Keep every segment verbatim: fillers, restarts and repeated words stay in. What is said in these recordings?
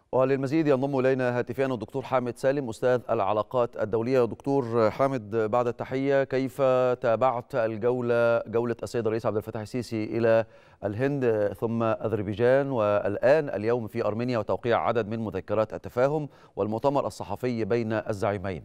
وللمزيد ينضم إلينا هاتفيا الدكتور حامد سالم أستاذ العلاقات الدولية. دكتور حامد، بعد التحية، كيف تابعت الجولة جولة السيد الرئيس عبد الفتاح السيسي إلى الهند ثم أذربيجان والآن اليوم في أرمينيا وتوقيع عدد من مذكرات التفاهم والمؤتمر الصحفي بين الزعيمين؟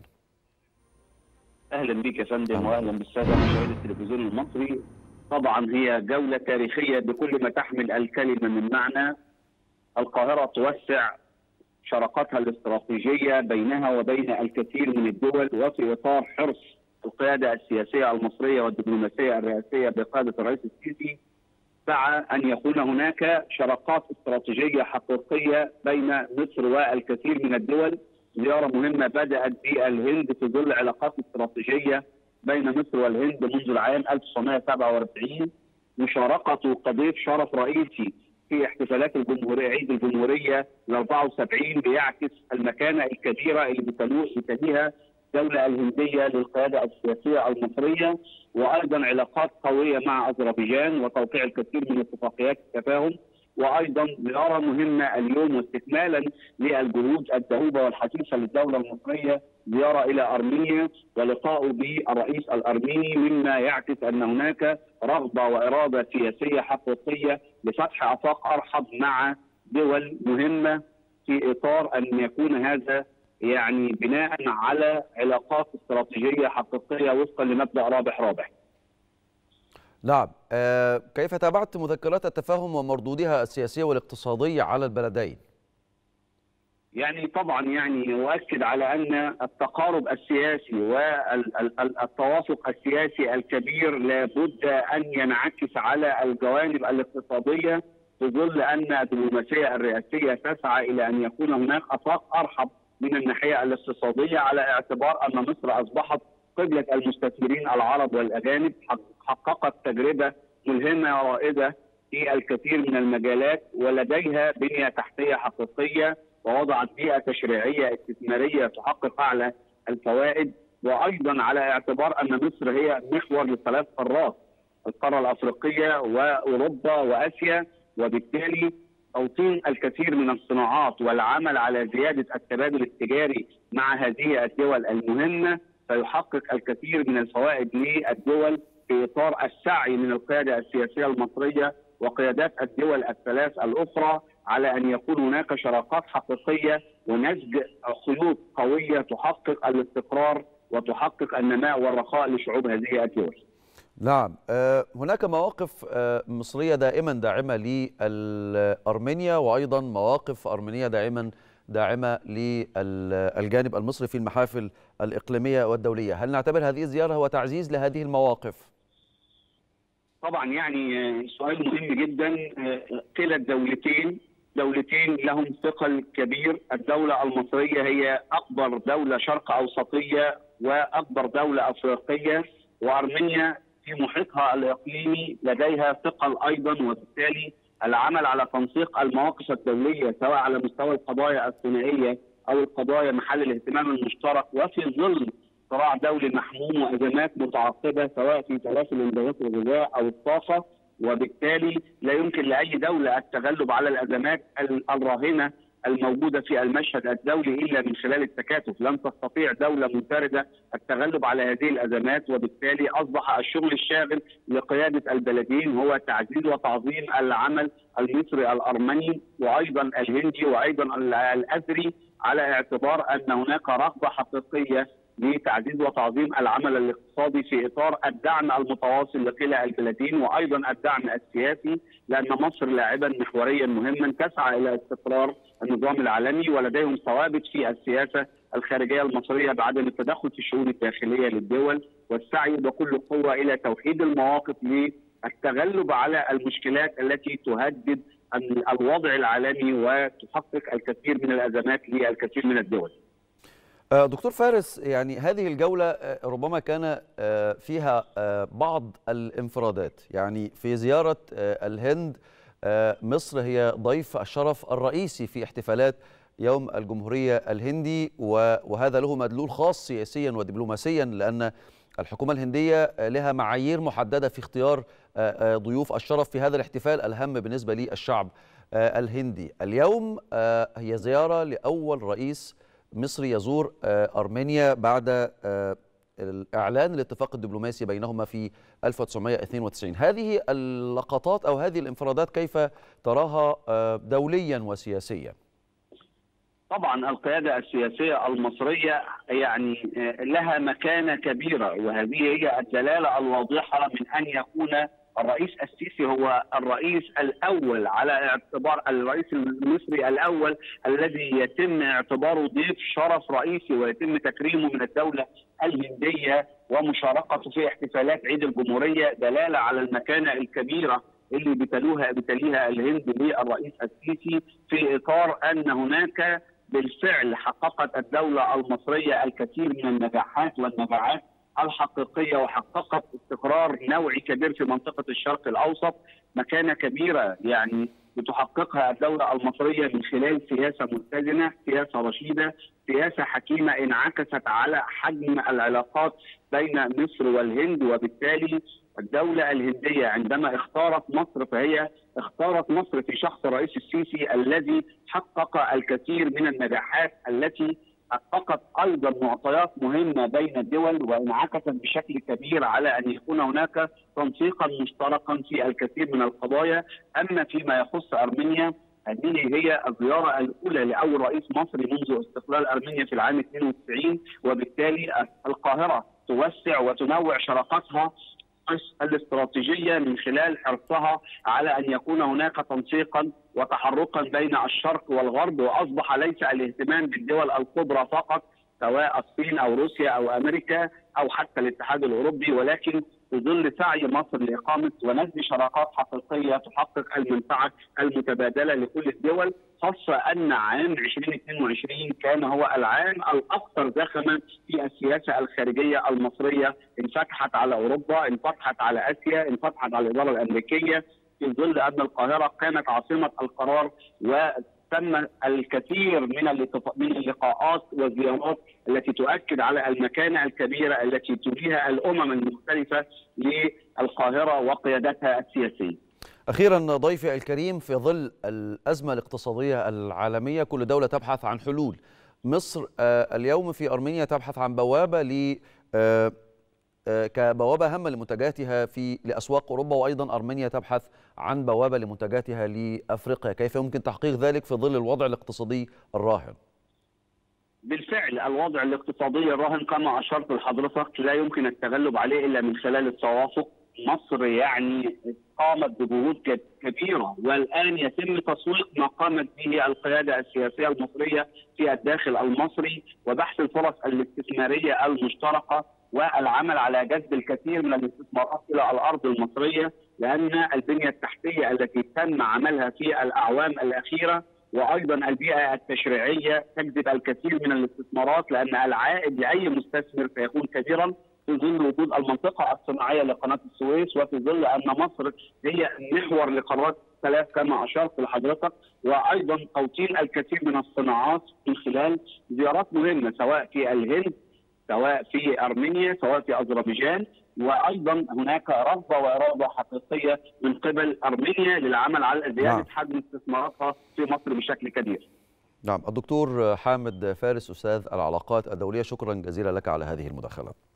أهلا بك يا فندم وأهلا بالسادة مشاهدي التلفزيون المصري. طبعا هي جولة تاريخية بكل ما تحمل الكلمة من معنى. القاهرة توسع شراكتها الاستراتيجية بينها وبين الكثير من الدول، وفي إطار حرص القيادة السياسية المصرية والدبلوماسية الرئاسية بقيادة الرئيس السيسي سعى أن يكون هناك شراكات استراتيجية حقيقية بين مصر والكثير من الدول. زيارة مهمة بدأت بالهند في ظل علاقات استراتيجية بين مصر والهند منذ العام ألف وتسعمائة وسبعة وأربعين. مشاركته كضيف شرف رئيسي في احتفالات الجمهورية عيد الجمهورية ال أربعة وسبعين بيعكس المكانة الكبيرة اللي بتليها الدولة الهندية للقيادة السياسية المصرية، وأيضا علاقات قوية مع أذربيجان وتوقيع الكثير من اتفاقيات التفاهم. وايضا زياره مهمه اليوم واستكمالا للجهود الدؤوبه والحثيثه للدوله المصريه، زياره الى ارمينيا ولقاء بالرئيس الارميني، مما يعكس ان هناك رغبه واراده سياسيه حقيقيه لفتح افاق ارحب مع دول مهمه في اطار ان يكون هذا يعني بناء على علاقات استراتيجيه حقيقيه وفقا لمبدا رابح رابح. نعم، كيف تابعت مذكرات التفاهم ومردودها السياسي والاقتصادي على البلدين؟ يعني طبعا يعني أؤكد على أن التقارب السياسي والتوافق السياسي الكبير لابد أن ينعكس على الجوانب الاقتصادية، في ظل أن الدبلوماسية الرئاسية تسعى إلى أن يكون هناك آفاق أرحب من الناحية الاقتصادية، على اعتبار أن مصر أصبحت قبلة المستثمرين العرب والأجانب، حققت تجربة ملهمة ورائدة في الكثير من المجالات، ولديها بنية تحتية حقيقية، ووضعت بيئة تشريعية استثمارية تحقق أعلى الفوائد. وأيضا على اعتبار أن مصر هي محور لثلاث قارات، القارة الأفريقية وأوروبا وآسيا، وبالتالي توطين الكثير من الصناعات والعمل على زيادة التبادل التجاري مع هذه الدول المهمة سيحقق الكثير من الفوائد للدول، في إطار السعي من القيادة السياسية المصرية وقيادات الدول الثلاث الأخرى على أن يكون هناك شراكات حقيقية ونسج خيوط قوية تحقق الاستقرار وتحقق النماء والرخاء لشعوب هذه الدول. نعم، هناك مواقف مصرية دائما داعمة لأرمينيا، وأيضا مواقف أرمينية دائما داعمة للجانب المصري في المحافل الإقليمية والدولية. هل نعتبر هذه الزيارة هو تعزيز لهذه المواقف؟ طبعا يعني سؤال مهم جدا. كلا الدولتين دولتين لهم ثقل كبير. الدولة المصرية هي أكبر دولة شرق أوسطية وأكبر دولة أفريقية، وأرمينيا في محيطها الإقليمي لديها ثقل أيضا، وبالتالي العمل على تنسيق المواقف الدولية سواء على مستوى القضايا الثنائية أو القضايا محل الاهتمام المشترك، وفي ظل صراع دولي محموم وأزمات متعاقبة سواء في سلاسل الإمدادات الغذاء أو الطاقة، وبالتالي لا يمكن لأي دولة التغلب على الأزمات الراهنة الموجودة في المشهد الدولي إلا من خلال التكاتف. لن تستطيع دولة منفردة التغلب على هذه الأزمات، وبالتالي أصبح الشغل الشاغل لقيادة البلدين هو تعزيز وتعظيم العمل المصري الأرمني وأيضا الهندي وأيضا الأزري، على اعتبار أن هناك رغبة حقيقية لتعزيز وتعظيم العمل الاقتصادي في اطار الدعم المتواصل لكلا البلدين، وايضا الدعم السياسي، لان مصر لاعبا محوريا مهما تسعى الى استقرار النظام العالمي، ولديهم ثوابت في السياسه الخارجيه المصريه بعدم التدخل في الشؤون الداخليه للدول، والسعي بكل قوه الى توحيد المواقف للتغلب على المشكلات التي تهدد الوضع العالمي وتحقق الكثير من الازمات للكثير من الدول. دكتور فارس، يعني هذه الجولة ربما كان فيها بعض الانفرادات. يعني في زيارة الهند مصر هي ضيف الشرف الرئيسي في احتفالات يوم الجمهورية الهندي، وهذا له مدلول خاص سياسيا ودبلوماسيا، لأن الحكومة الهندية لها معايير محددة في اختيار ضيوف الشرف في هذا الاحتفال الهام بالنسبة للشعب الهندي. اليوم هي زيارة لأول رئيس مصري يزور أرمينيا بعد الإعلان الاتفاق الدبلوماسي بينهما في ألف وتسعمائة واثنين وتسعين. هذه اللقطات أو هذه الانفرادات كيف تراها دوليا وسياسيا؟ طبعا القيادة السياسية المصرية يعني لها مكانة كبيرة، وهذه هي الدلالة الواضحة من أن يكون الرئيس السيسي هو الرئيس الأول، على اعتبار الرئيس المصري الأول الذي يتم اعتباره ضيف شرف رئيسي ويتم تكريمه من الدولة الهندية ومشاركته في احتفالات عيد الجمهورية، دلالة على المكانة الكبيرة اللي بتلوها بتليها الهند للرئيس السيسي، في إطار أن هناك بالفعل حققت الدولة المصرية الكثير من النجاحات والنجاعات الحقيقية، وحققت استقرار نوعي كبير في منطقة الشرق الأوسط، مكانة كبيرة يعني بتحققها الدولة المصرية من خلال سياسة متزنة، سياسة رشيدة، سياسة حكيمة انعكست على حجم العلاقات بين مصر والهند. وبالتالي الدولة الهندية عندما اختارت مصر فهي اختارت مصر في شخص الرئيس السيسي الذي حقق الكثير من النجاحات التي حققت ايضا معطيات مهمه بين الدول، وانعكست بشكل كبير على ان يكون هناك تنسيقا مشتركا في الكثير من القضايا. اما فيما يخص ارمينيا، هذه هي الزياره الاولى لاول رئيس مصري منذ استقلال ارمينيا في العام اثنين وتسعين، وبالتالي القاهره توسع وتنوع شراكاتها الاستراتيجية من خلال حرصها على أن يكون هناك تنسيقا وتحركا بين الشرق والغرب، وأصبح ليس الاهتمام بالدول الكبرى فقط سواء الصين أو روسيا أو أمريكا أو حتى الاتحاد الأوروبي، ولكن في ظل سعي مصر لإقامة ونبني شراكات حقيقية تحقق المنفعة المتبادلة لكل الدول، خاصة أن عام ألفين واثنين وعشرين كان هو العام الأكثر زخما في السياسة الخارجية المصرية، انفتحت على أوروبا، انفتحت على آسيا، انفتحت على الإدارة الأمريكية، في ظل أن القاهرة كانت عاصمة القرار، وتم الكثير من من اللقاءات والزيارات التي تؤكد على المكانة الكبيرة التي توليها الأمم المختلفة للقاهرة وقيادتها السياسية. أخيرا ضيفي الكريم، في ظل الأزمة الاقتصادية العالمية كل دولة تبحث عن حلول. مصر اليوم في أرمينيا تبحث عن بوابة ل كبوابة هامة لمنتجاتها في لأسواق أوروبا، وأيضا أرمينيا تبحث عن بوابة لمنتجاتها لأفريقيا. كيف يمكن تحقيق ذلك في ظل الوضع الاقتصادي الراهن؟ بالفعل الوضع الاقتصادي الراهن كما أشرت لحضرتك لا يمكن التغلب عليه إلا من خلال التوافق. مصر يعني قامت بجهود كبيرة، والآن يتم تسويق ما قامت به القيادة السياسية المصرية في الداخل المصري، وبحث الفرص الاستثمارية المشتركة والعمل على جذب الكثير من الاستثمارات إلى الأرض المصرية، لأن البنية التحتية التي تم عملها في الأعوام الأخيرة وأيضا البيئة التشريعية تجذب الكثير من الاستثمارات، لأن العائد لأي مستثمر سيكون كبيرا في ظل وجود المنطقة الصناعية لقناة السويس، وفي ظل أن مصر هي محور لقارات ثلاث كما أشرت لحضرتك، وأيضا توطين الكثير من الصناعات من خلال زيارات مهمة سواء في الهند، سواء في أرمينيا، سواء في أذربيجان، وأيضا هناك رغبة وإرادة حقيقية من قبل أرمينيا للعمل على زيادة نعم. حجم استثماراتها في مصر بشكل كبير. نعم. الدكتور حامد فارس، أستاذ العلاقات الدولية، شكرا جزيلا لك على هذه المداخلة.